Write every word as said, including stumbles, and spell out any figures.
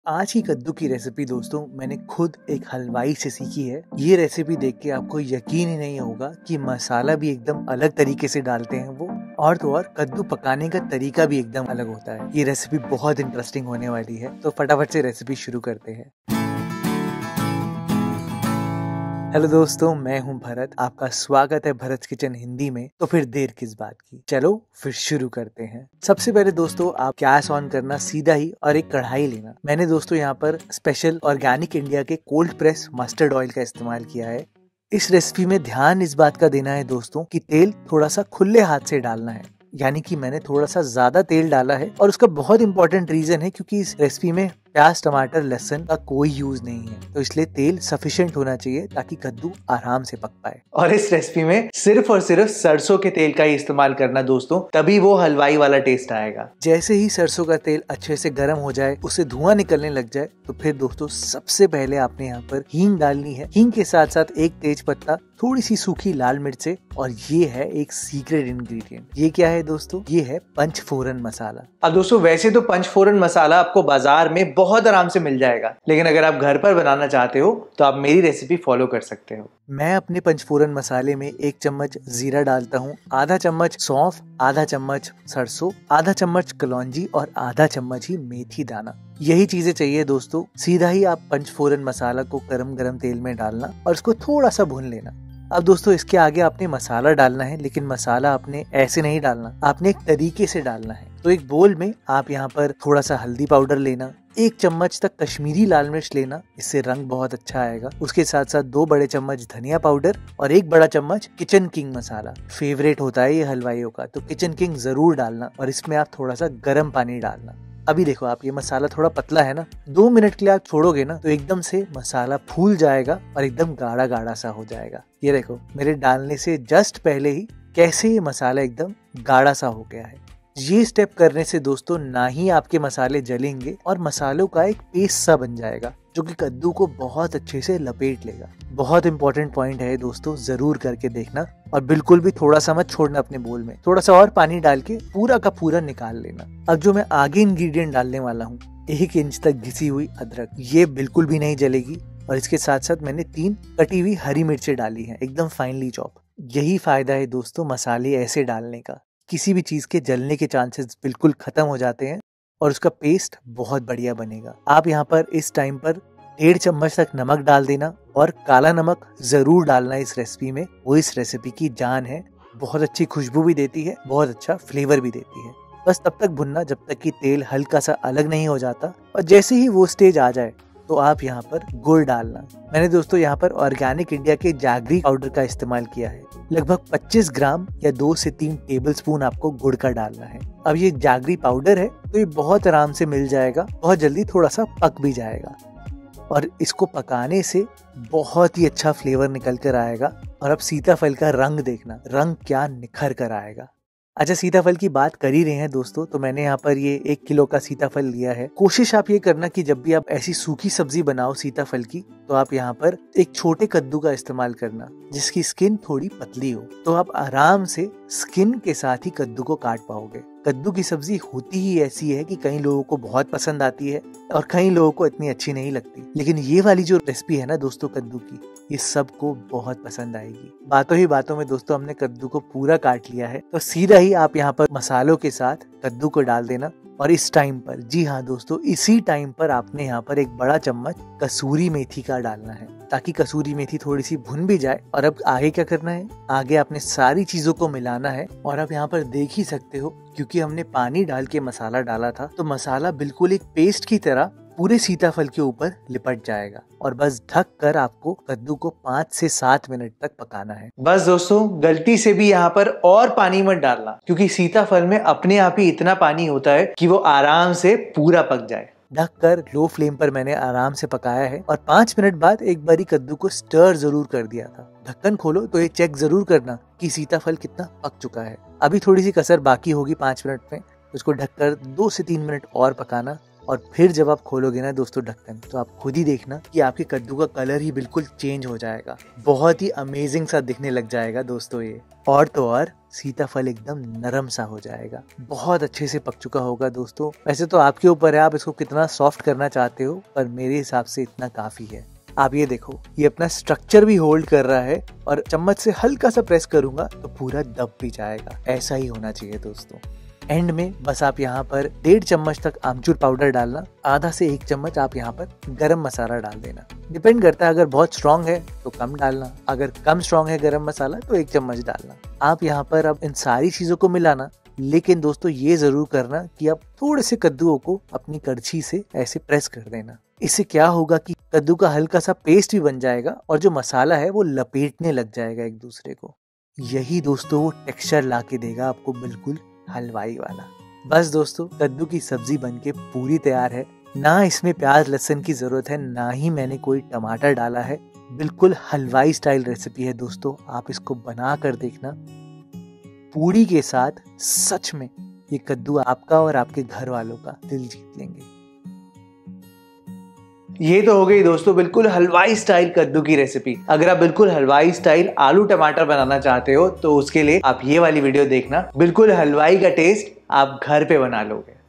आज की कद्दू की रेसिपी दोस्तों मैंने खुद एक हलवाई से सीखी है। ये रेसिपी देख के आपको यकीन ही नहीं होगा कि मसाला भी एकदम अलग तरीके से डालते हैं वो, और तो और कद्दू पकाने का तरीका भी एकदम अलग होता है। ये रेसिपी बहुत इंटरेस्टिंग होने वाली है, तो फटाफट से रेसिपी शुरू करते हैं। हेलो दोस्तों, मैं हूं भरत। आपका स्वागत है भरत किचन हिंदी में। तो फिर देर किस बात की, चलो फिर शुरू करते हैं। सबसे पहले दोस्तों आप गैस ऑन करना सीधा ही और एक कढ़ाई लेना। मैंने दोस्तों यहाँ पर स्पेशल ऑर्गेनिक इंडिया के कोल्ड प्रेस मस्टर्ड ऑयल का इस्तेमाल किया है। इस रेसिपी में ध्यान इस बात का देना है दोस्तों कि तेल थोड़ा सा खुले हाथ से डालना है, यानी कि मैंने थोड़ा सा ज्यादा तेल डाला है। और उसका बहुत इंपॉर्टेंट रीजन है क्योंकि इस रेसिपी में प्याज, टमाटर, लहसुन का कोई यूज नहीं है, तो इसलिए तेल सफिशिएंट होना चाहिए ताकि कद्दू आराम से पक पाए। और इस रेसिपी में सिर्फ और सिर्फ सरसों के तेल का ही इस्तेमाल करना दोस्तों, तभी वो हलवाई वाला टेस्ट आएगा। जैसे ही सरसों का तेल अच्छे से गर्म हो जाए, उससे धुआं निकलने लग जाए, तो फिर दोस्तों सबसे पहले आपने यहाँ पर हींग डालनी है। हींग के साथ साथ एक तेज पत्ता, थोड़ी सी सूखी लाल मिर्चें, और ये है एक सीक्रेट इंग्रेडिएंट। ये क्या है दोस्तों? ये है पंचफोरन मसाला। अब दोस्तों वैसे तो पंचफोरन मसाला आपको बाजार में बहुत आराम से मिल जाएगा, लेकिन अगर आप घर पर बनाना चाहते हो तो आप मेरी रेसिपी फॉलो कर सकते हो। मैं अपने पंचफोरन मसाले में एक चम्मच जीरा डालता हूँ, आधा चम्मच सौंफ, आधा चम्मच सरसों, आधा चम्मच कलौंजी और आधा चम्मच ही मेथी दाना। यही चीजें चाहिए दोस्तों। सीधा ही आप पंचफोरन मसाला को गरम गरम तेल में डालना और इसको थोड़ा सा भून लेना। अब दोस्तों इसके आगे आपने मसाला डालना है, लेकिन मसाला आपने ऐसे नहीं डालना, आपने एक तरीके से डालना है। तो एक बोल में आप यहाँ पर थोड़ा सा हल्दी पाउडर लेना, एक चम्मच तक कश्मीरी लाल मिर्च लेना, इससे रंग बहुत अच्छा आएगा। उसके साथ साथ दो बड़े चम्मच धनिया पाउडर और एक बड़ा चम्मच किचन किंग मसाला। फेवरेट होता है ये हलवाइयों का, तो किचन किंग जरूर डालना। और इसमें आप थोड़ा सा गर्म पानी डालना। अभी देखो आप, ये मसाला थोड़ा पतला है ना, दो मिनट के लिए आप छोड़ोगे ना तो एकदम से मसाला फूल जाएगा और एकदम गाढ़ा गाढ़ा सा हो जाएगा। ये देखो मेरे डालने से जस्ट पहले ही कैसे ये मसाला एकदम गाढ़ा सा हो गया है। ये स्टेप करने से दोस्तों ना ही आपके मसाले जलेंगे और मसालों का एक पेस्ट सा बन जाएगा, जो कि कद्दू को बहुत अच्छे से लपेट लेगा। बहुत इंपॉर्टेंट पॉइंट है दोस्तों, जरूर करके देखना। और बिल्कुल भी थोड़ा सा मत छोड़ना अपने बोल में, थोड़ा सा और पानी डाल के पूरा का पूरा निकाल लेना। अब जो मैं आगे इंग्रेडिएंट डालने वाला हूँ, एक इंच तक घिसी हुई अदरक, ये बिल्कुल भी नहीं जलेगी। और इसके साथ साथ मैंने तीन कटी हुई हरी मिर्चें डाली हैं, एकदम फाइनली चॉप। यही फायदा है दोस्तों मसाले ऐसे डालने का, किसी भी चीज के जलने के चांसेस बिल्कुल खत्म हो जाते हैं और उसका पेस्ट बहुत बढ़िया बनेगा। आप यहाँ पर इस टाइम पर डेढ़ चम्मच तक नमक डाल देना, और काला नमक जरूर डालना इस रेसिपी में। वो इस रेसिपी की जान है, बहुत अच्छी खुशबू भी देती है, बहुत अच्छा फ्लेवर भी देती है। बस तब तक भुनना जब तक कि तेल हल्का सा अलग नहीं हो जाता। और जैसे ही वो स्टेज आ जाए तो आप यहाँ पर गुड़ डालना। मैंने दोस्तों यहाँ पर ऑर्गेनिक इंडिया के जागरी पाउडर का इस्तेमाल किया है। लगभग पच्चीस ग्राम या दो से तीन टेबलस्पून आपको गुड़ का डालना है। अब ये जागरी पाउडर है तो ये बहुत आराम से मिल जाएगा, बहुत जल्दी थोड़ा सा पक भी जाएगा। और इसको पकाने से बहुत ही अच्छा फ्लेवर निकल कर आएगा। और अब सीताफल का रंग देखना, रंग क्या निखर कर आएगा। अच्छा, सीताफल की बात कर ही रहे हैं दोस्तों, तो मैंने यहाँ पर ये एक किलो का सीताफल लिया है। कोशिश आप ये करना कि जब भी आप ऐसी सूखी सब्जी बनाओ सीताफल की, तो आप यहाँ पर एक छोटे कद्दू का इस्तेमाल करना जिसकी स्किन थोड़ी पतली हो, तो आप आराम से स्किन के साथ ही कद्दू को काट पाओगे। कद्दू की सब्जी होती ही ऐसी है कि कई लोगों को बहुत पसंद आती है और कई लोगों को इतनी अच्छी नहीं लगती, लेकिन ये वाली जो रेसिपी है ना दोस्तों कद्दू की, ये सबको बहुत पसंद आएगी। बातों ही बातों में दोस्तों हमने कद्दू को पूरा काट लिया है, तो सीधा ही आप यहाँ पर मसालों के साथ कद्दू को डाल देना। और इस टाइम पर, जी हाँ दोस्तों, इसी टाइम पर आपने यहाँ पर एक बड़ा चम्मच कसूरी मेथी का डालना है, ताकि कसूरी मेथी थोड़ी सी भुन भी जाए। और अब आगे क्या करना है, आगे आपने सारी चीजों को मिलाना है। और आप यहाँ पर देख ही सकते हो, क्योंकि हमने पानी डाल के मसाला डाला था, तो मसाला बिल्कुल एक पेस्ट की तरह पूरे सीताफल के ऊपर लिपट जाएगा। और बस ढक कर आपको कद्दू को पाँच से सात मिनट तक पकाना है। बस दोस्तों गलती से भी यहाँ पर और पानी मत डालना, क्योंकि सीताफल में अपने आप ही इतना पानी होता है कि वो आराम से पूरा पक जाए। ढक कर लो फ्लेम पर मैंने आराम से पकाया है, और पाँच मिनट बाद एक बारी कद्दू को स्टर जरूर कर दिया था। ढक्कन खोलो तो ये चेक जरूर करना कि सीताफल कितना पक चुका है। अभी थोड़ी सी कसर बाकी होगी पाँच मिनट में, उसको ढककर दो से तीन मिनट और पकाना। और फिर जब आप खोलोगे ना दोस्तों ढक्कन, तो आप खुद ही देखना कि आपके कद्दू का कलर ही बिल्कुल चेंज हो जाएगा। बहुत ही अमेजिंग सा दिखने लग जाएगा दोस्तों ये। और तो और सीताफल एकदम नरम सा हो जाएगा, बहुत अच्छे से पक चुका होगा दोस्तों। वैसे तो आपके ऊपर है आप इसको कितना सॉफ्ट करना चाहते हो, पर मेरे हिसाब से इतना काफी है। आप ये देखो, ये अपना स्ट्रक्चर भी होल्ड कर रहा है और चम्मच से हल्का सा प्रेस करूंगा तो पूरा दब भी जाएगा। ऐसा ही होना चाहिए दोस्तों। एंड में बस आप यहाँ पर डेढ़ चम्मच तक आमचूर पाउडर डालना, आधा से एक चम्मच आप यहाँ पर गरम मसाला डाल देना। डिपेंड करता है, अगर बहुत स्ट्रांग है तो कम डालना, अगर कम स्ट्रांग है गरम मसाला तो एक चम्मच डालना। आप यहाँ पर अब इन सारी चीजों को मिलाना, लेकिन दोस्तों ये जरूर करना कि आप थोड़े से कद्दूओं को अपनी कड़छी से ऐसे प्रेस कर देना। इससे क्या होगा कि कद्दू का हल्का सा पेस्ट भी बन जाएगा और जो मसाला है वो लपेटने लग जाएगा एक दूसरे को। यही दोस्तों वो टेक्सचर ला के देगा आपको बिल्कुल हलवाई वाला। बस दोस्तों, कद्दू की सब्जी बनके पूरी तैयार है। ना इसमें प्याज लहसुन की जरूरत है, ना ही मैंने कोई टमाटर डाला है। बिल्कुल हलवाई स्टाइल रेसिपी है दोस्तों, आप इसको बना कर देखना। पूरी के साथ सच में ये कद्दू आपका और आपके घर वालों का दिल जीत लेंगे। ये तो हो गई दोस्तों बिल्कुल हलवाई स्टाइल कद्दू की रेसिपी। अगर आप बिल्कुल हलवाई स्टाइल आलू टमाटर बनाना चाहते हो तो उसके लिए आप ये वाली वीडियो देखना। बिल्कुल हलवाई का टेस्ट आप घर पे बना लोगे।